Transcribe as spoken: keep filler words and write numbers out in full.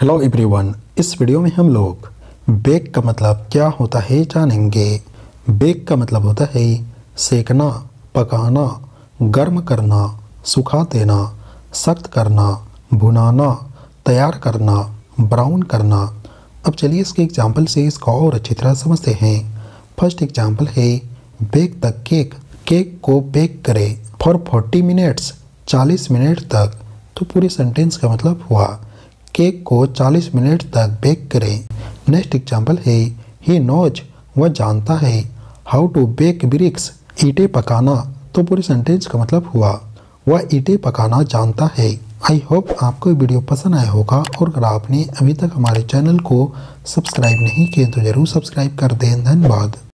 Hello everyone, इस video में हम लोग बेक का मतलब क्या होता है जानेंगे। बेक का मतलब होता है सेकना, पकाना, गर्म करना, सुखा देना, सख्त करना, भुनाना, तैयार करना, ब्राउन करना। अब चलिए इसके एग्जाम्पल से इसको और अच्छी तरह समझते हैं। फर्स्ट एग्जाम्पल है बेक द केक। केक को बेक करें फॉर फोर्टी मिनट्स, चालीस मिनट तक। तो पूरे सेंटेंस का मतलब हुआ केक को चालीस मिनट तक बेक करें। नेक्स्ट एग्जाम्पल है ही नोज, वह जानता है, हाउ टू बेक ब्रिक्स, ईंटें पकाना। तो पूरे सेंटेंस का मतलब हुआ वह ईंटें पकाना जानता है। आई होप आपको वीडियो पसंद आया होगा, और अगर आपने अभी तक हमारे चैनल को सब्सक्राइब नहीं किया तो ज़रूर सब्सक्राइब कर दें। धन्यवाद।